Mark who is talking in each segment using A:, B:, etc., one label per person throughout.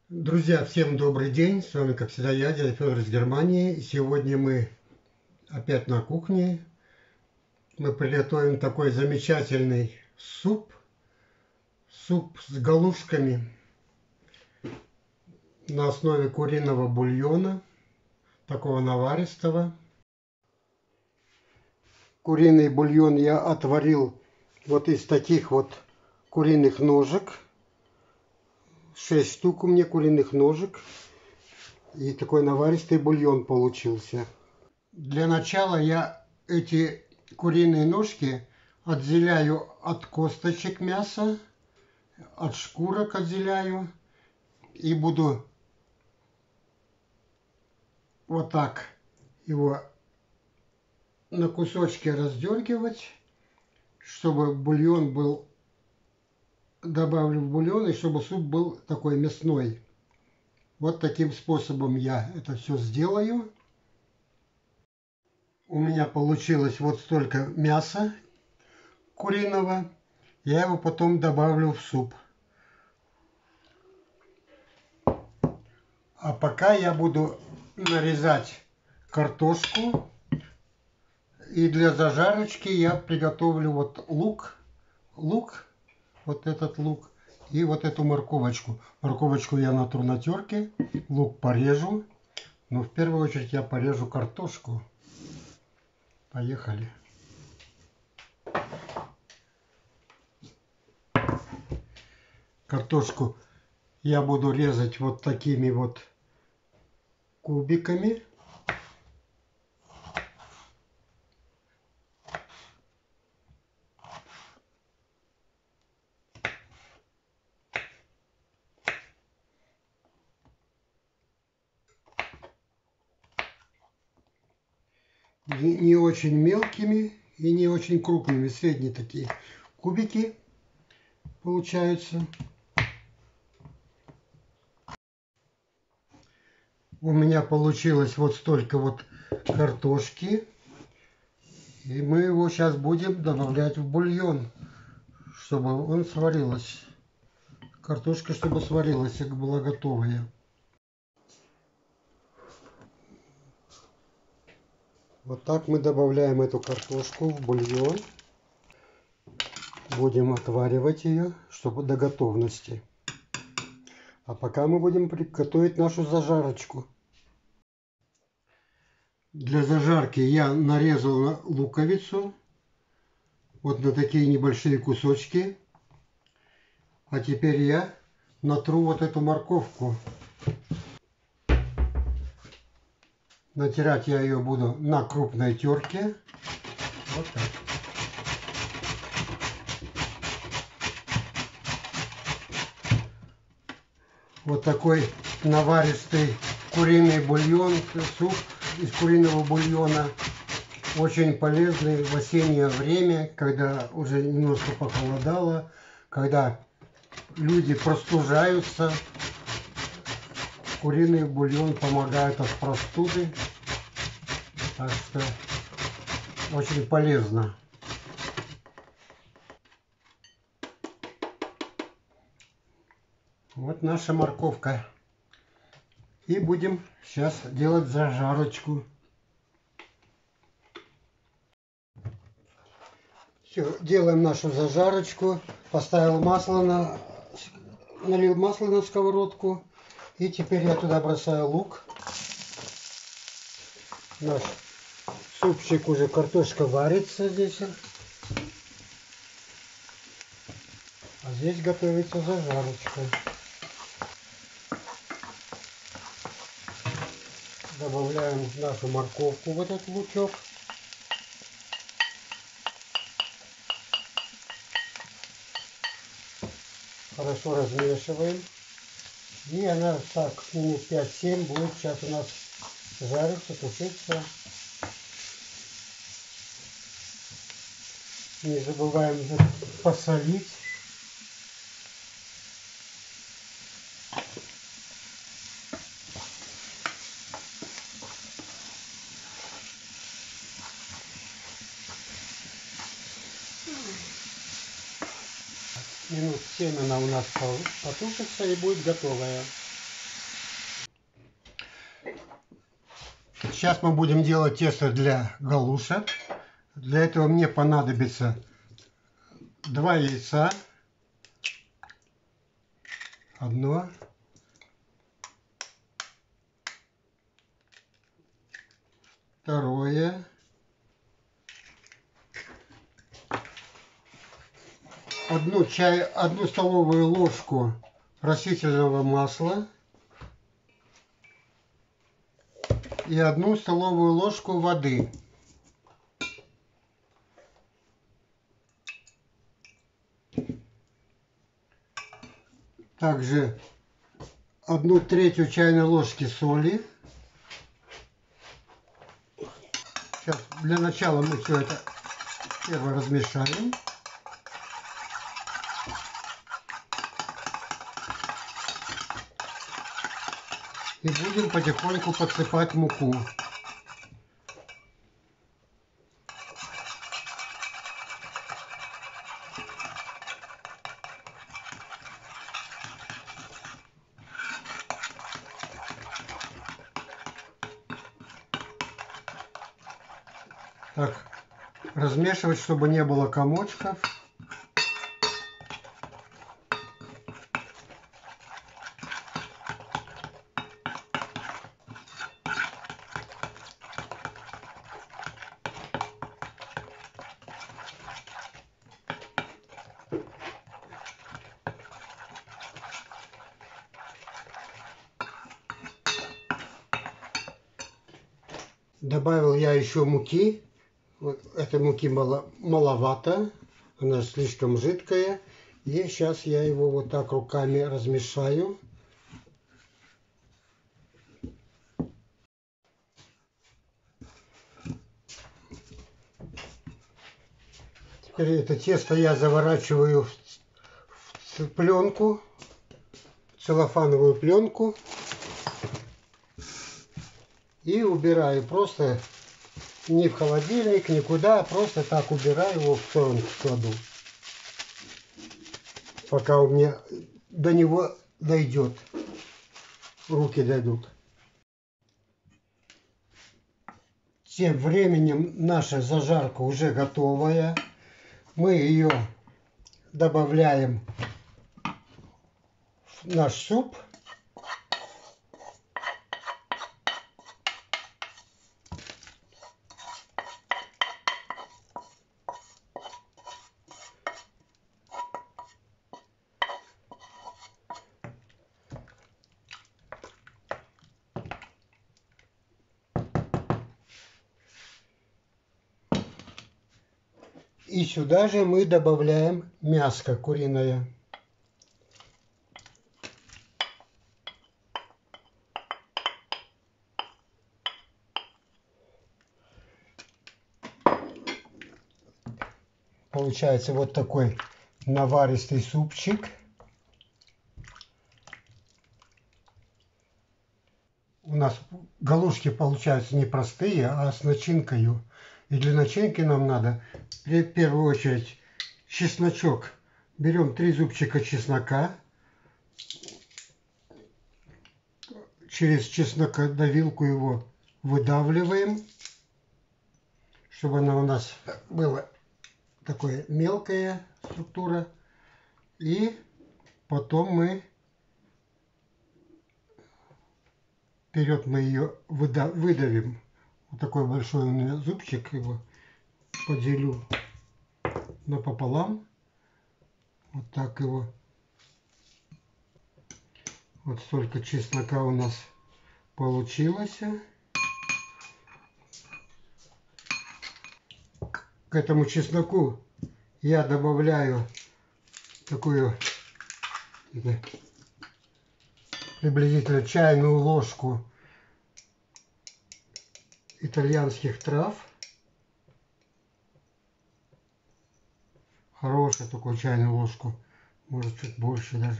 A: Друзья, всем добрый день! С вами, как всегда, я, дядя Федор из Германии. И сегодня мы опять на кухне. Мы приготовим такой замечательный суп. Суп с галушками на основе куриного бульона, такого наваристого. Куриный бульон я отварил вот из таких вот куриных ножек. 6 штук у меня куриных ножек. И такой наваристый бульон получился. Для начала я эти куриные ножки отделяю от косточек мяса, от шкурок отделяю. И буду вот так его на кусочки раздергивать, чтобы бульон был, добавлю в бульон, и чтобы суп был такой мясной. Вот таким способом я это все сделаю. У меня получилось вот столько мяса куриного. Я его потом добавлю в суп. А пока я буду нарезать картошку. И для зажарочки я приготовлю вот лук, вот этот лук и вот эту морковочку. Морковочку я натру на терке, лук порежу. Но в первую очередь я порежу картошку. Поехали. Картошку я буду резать вот такими вот кубиками. Не очень мелкими и не очень крупными, средние такие кубики получаются. У меня получилось вот столько вот картошки. И мы его сейчас будем добавлять в бульон, чтобы он сварилась. Картошка, чтобы сварилась, как была готовая. Вот так мы добавляем эту картошку в бульон. Будем отваривать ее, чтобы до готовности. А пока мы будем приготовить нашу зажарочку. Для зажарки я нарезал луковицу вот на такие небольшие кусочки. А теперь я натру вот эту морковку. Натирать я ее буду на крупной терке. Вот так. Вот такой наваристый куриный бульон, суп из куриного бульона. Очень полезный в осеннее время, когда уже немножко похолодало, когда люди простужаются. Куриный бульон помогает от простуды. Так что очень полезно. Вот наша морковка. И будем сейчас делать зажарочку. Все, делаем нашу зажарочку. Поставил масло налил масло на сковородку. И теперь я туда бросаю лук. Наш супчик уже, картошка варится здесь. А здесь готовится зажарочка. Добавляем нашу морковку в этот лучок. Хорошо размешиваем. И она так минут 5-7 будет сейчас у нас жариться, тушиться. Не забываем посолить. Минут 7 она у нас потушится и будет готовая. Сейчас мы будем делать тесто для галушек. Для этого мне понадобится 2 яйца. Одно. Второе. Одну столовую ложку растительного масла. И 1 столовую ложку воды. Также 1/3 чайной ложки соли. Сейчас для начала мы все это первое размешаем. И будем потихоньку подсыпать муку. Так, размешивать, чтобы не было комочков. Добавил я еще муки. Вот этой муки маловато. Она слишком жидкая. И сейчас я его вот так руками размешаю. Теперь это тесто я заворачиваю в пленку, целлофановую пленку. И убираю просто не в холодильник, никуда, просто так убираю его в сторону, кладу. Пока у меня до него дойдет, руки дойдут. Тем временем наша зажарка уже готовая. Мы ее добавляем в наш суп. И сюда же мы добавляем мяско куриное. Получается вот такой наваристый супчик. У нас галушки получаются не простые, а с начинкой. И для начинки нам надо в первую очередь чесночок. Берем 3 зубчика чеснока. Через чеснокодавилку его выдавливаем, чтобы она у нас была такая мелкая структура. И потом мы вперед мы ее выдавим. Вот такой большой у меня зубчик, его поделю напополам. Вот так его. Вот столько чеснока у нас получилось. К этому чесноку я добавляю такую приблизительно чайную ложку итальянских трав. Хорошую такую чайную ложку, может чуть больше даже.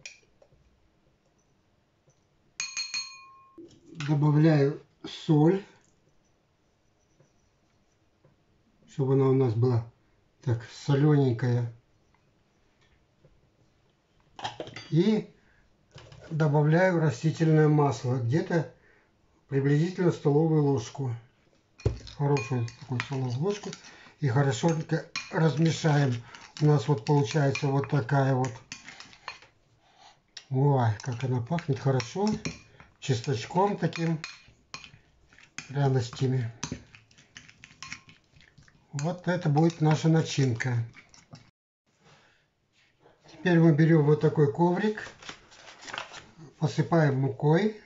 A: Добавляю соль, чтобы она у нас была так солененькая. И добавляю растительное масло, где-то приблизительно столовую ложку. Хорошую такую столовую ложку. И хорошенько размешаем. У нас вот получается вот такая вот. Ой, как она пахнет хорошо. Чесночком таким. Пряностями. Вот это будет наша начинка. Теперь мы берем вот такой коврик. Посыпаем мукой.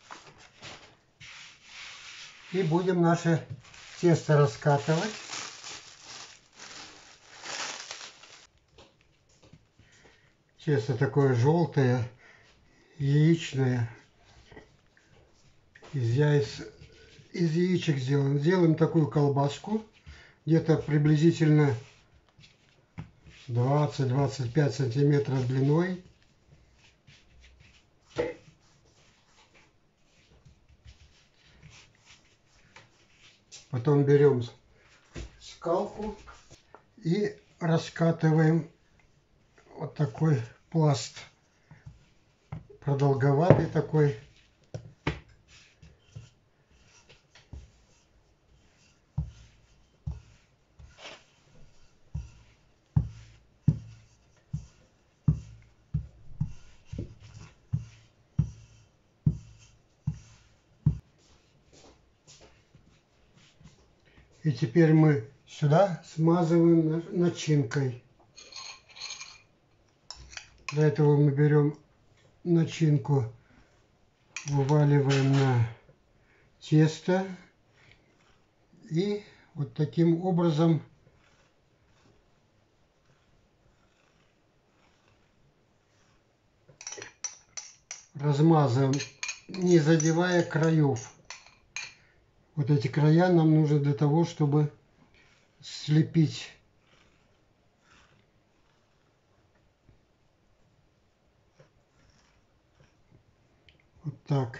A: И будем наше тесто раскатывать. Тесто такое желтое, яичное. Из яичек сделано. Делаем такую колбаску. Где-то приблизительно 20-25 сантиметров длиной. Потом берем скалку и раскатываем вот такой пласт. Продолговатый такой. И теперь мы сюда смазываем начинкой. Для этого мы берем начинку, вываливаем на тесто и вот таким образом размазываем, не задевая краев. Вот эти края нам нужны для того, чтобы слепить вот так.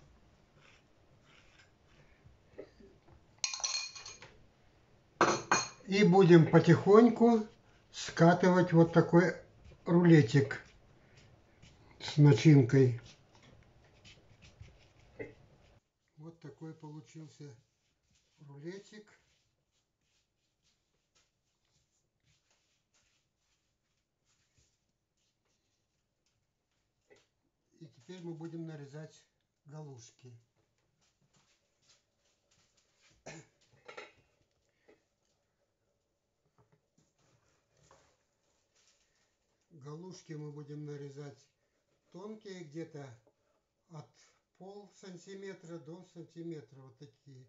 A: И будем потихоньку скатывать вот такой рулетик с начинкой. Вот такой получился рулетик. И теперь мы будем нарезать галушки. Галушки мы будем нарезать тонкие, где-то от полсантиметра до сантиметра. Вот такие.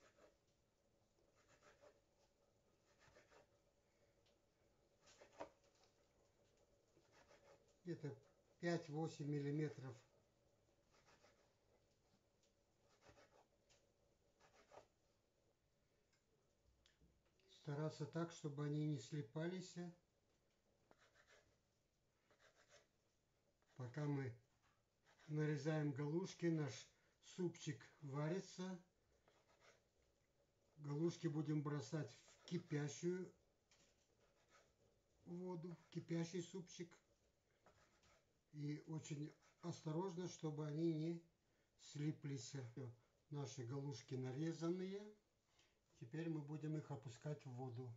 A: Где-то 5-8 миллиметров. Стараться так, чтобы они не слипались. Пока мы нарезаем галушки, наш супчик варится. Галушки будем бросать в кипящую воду, в кипящий супчик. И очень осторожно, чтобы они не слиплись. Наши галушки нарезанные. Теперь мы будем их опускать в воду.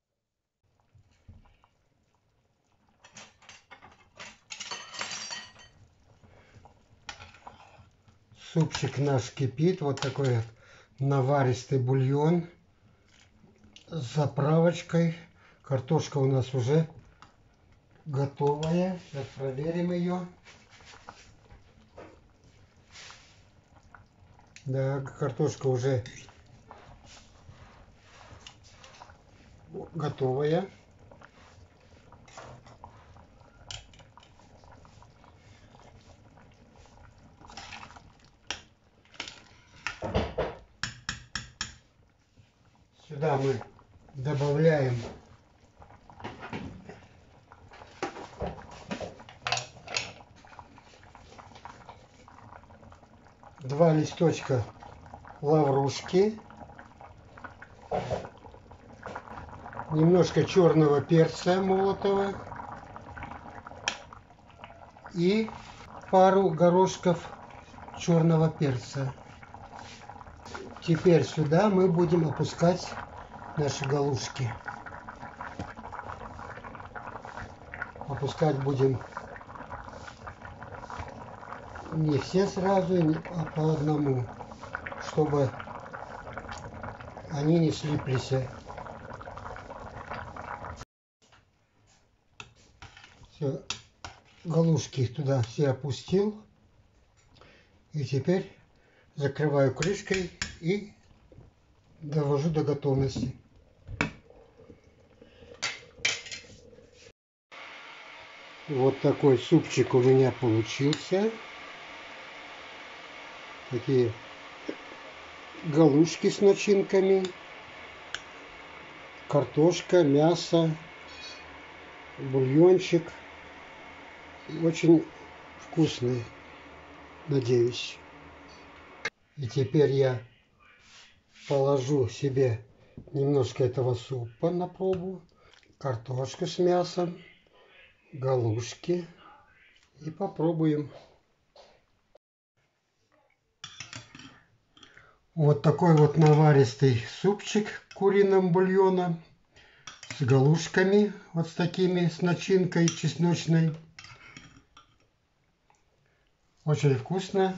A: Супчик наш кипит. Вот такой наваристый бульон с заправочкой. Картошка у нас уже готовая. Сейчас проверим ее. Да, картошка уже готовая. Сюда мы добавляем два листочка лаврушки, немножко черного перца молотого и пару горошков черного перца. Теперь сюда мы будем опускать наши галушки. Опускать будем не все сразу, а по одному, чтобы они не слиплись. Все, галушки туда все опустил. И теперь закрываю крышкой и довожу до готовности. Вот такой супчик у меня получился. Такие галушки с начинками. Картошка, мясо, бульончик. Очень вкусный, надеюсь. И теперь я положу себе немножко этого супа на пробу. Картошку с мясом, галушки. И попробуем. Вот такой вот наваристый супчик куриного бульона с галушками, вот с такими, с начинкой чесночной. Очень вкусно.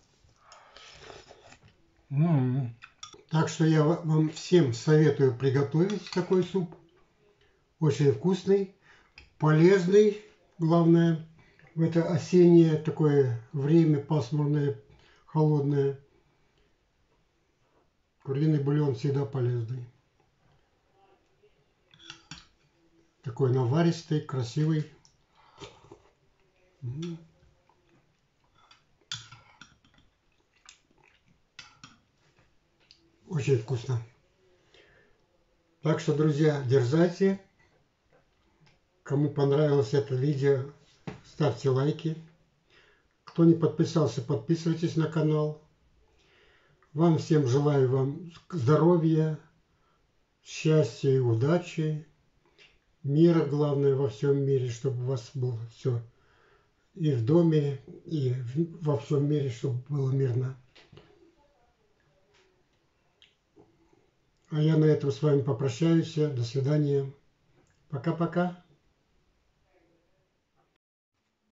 A: Так что я вам всем советую приготовить такой суп. Очень вкусный, полезный. Главное, в это осеннее такое время, пасмурное, холодное. Куриный бульон всегда полезный. Такой наваристый, красивый. Очень вкусно. Так что, друзья, дерзайте. Кому понравилось это видео, ставьте лайки. Кто не подписался, подписывайтесь на канал. Вам всем желаю вам здоровья, счастья и удачи. Мира, главное, во всем мире, чтобы у вас было все и в доме, и во всем мире, чтобы было мирно. А я на этом с вами попрощаюсь. До свидания. Пока-пока.